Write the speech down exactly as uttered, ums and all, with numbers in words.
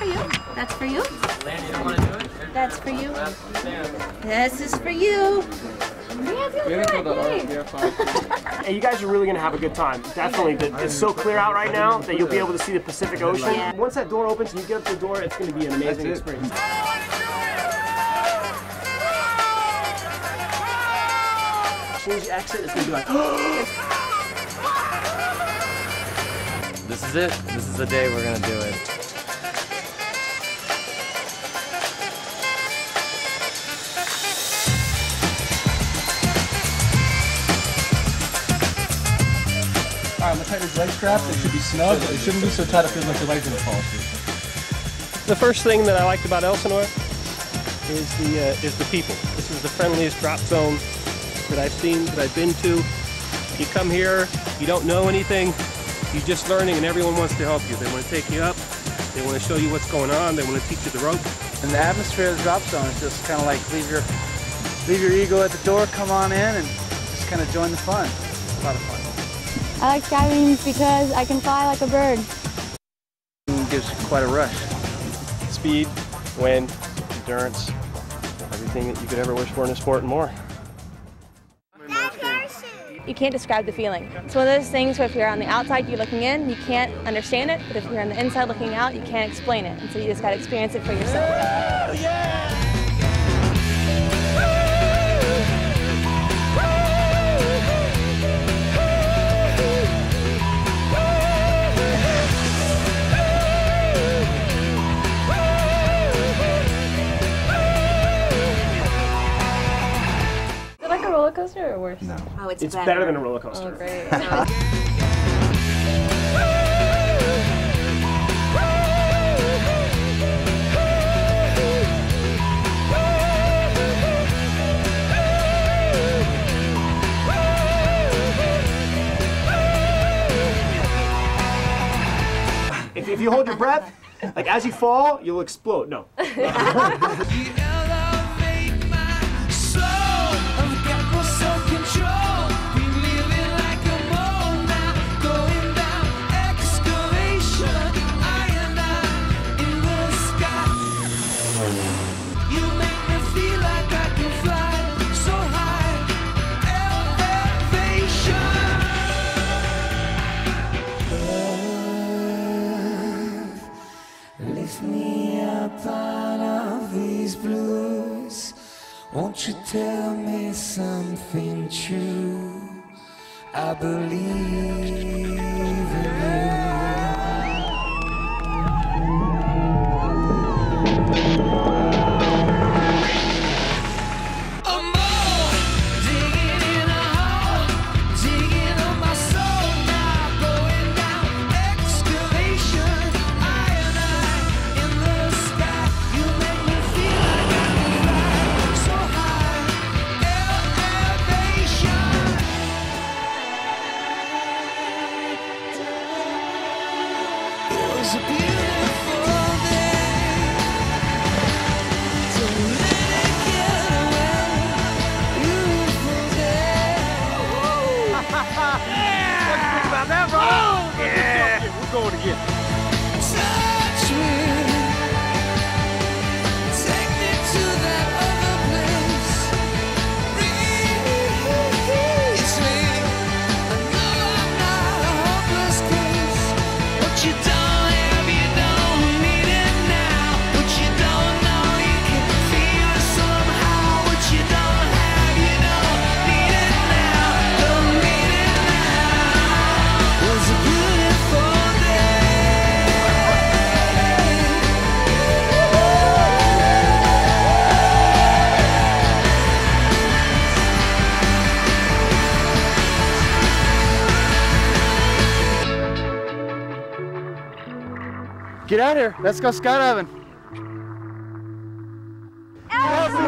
you. That's for you. Land, you don't want to do it? That's for you. This is for you. Hey, you guys are really gonna have a good time. Definitely, it's so clear out right now that you'll be able to see the Pacific Ocean. Yeah. Once that door opens and you get up to the door, it's gonna be an amazing experience. As soon as you exit, it's gonna be like, This is it. This is the day we're gonna do it. Alright, I'm gonna tighten his leg straps. It should be snug, but it shouldn't be so tight it feels like your legs are gonna fall asleep. The first thing that I liked about Elsinore is the uh, is the people. This is the friendliest drop zone that I've seen, that I've been to. You come here, you don't know anything, you're just learning, and everyone wants to help you. They want to take you up, they want to show you what's going on, they want to teach you the rope. And the atmosphere of the drop zone is just kind of like leave your leave your ego at the door, come on in, and just kind of join the fun. It's a lot of fun. I like skydiving because I can fly like a bird. It gives quite a rush. Speed, wind, endurance, everything that you could ever wish for in a sport and more. You can't describe the feeling. It's one of those things where if you're on the outside, you're looking in, you can't understand it, but if you're on the inside looking out, you can't explain it. And so you just got to experience it for yourself. Yeah! Roller coaster or worse? No. Oh, it's, It's better. better than a roller coaster. Oh, great. If, if you hold your breath, like as you fall, you'll explode. No. Lift me up out of these blues. Won't you tell me something true? I believe in It's a beautiful day. Don't let it get away. Beautiful day. Yeah! What do you think about that, bro? Oh, yeah! We're going again. Touch me. Take me to that other place. Release me. I know I'm not a hopeless case. What you done? Get out here. Let's go skydiving. Elsinore!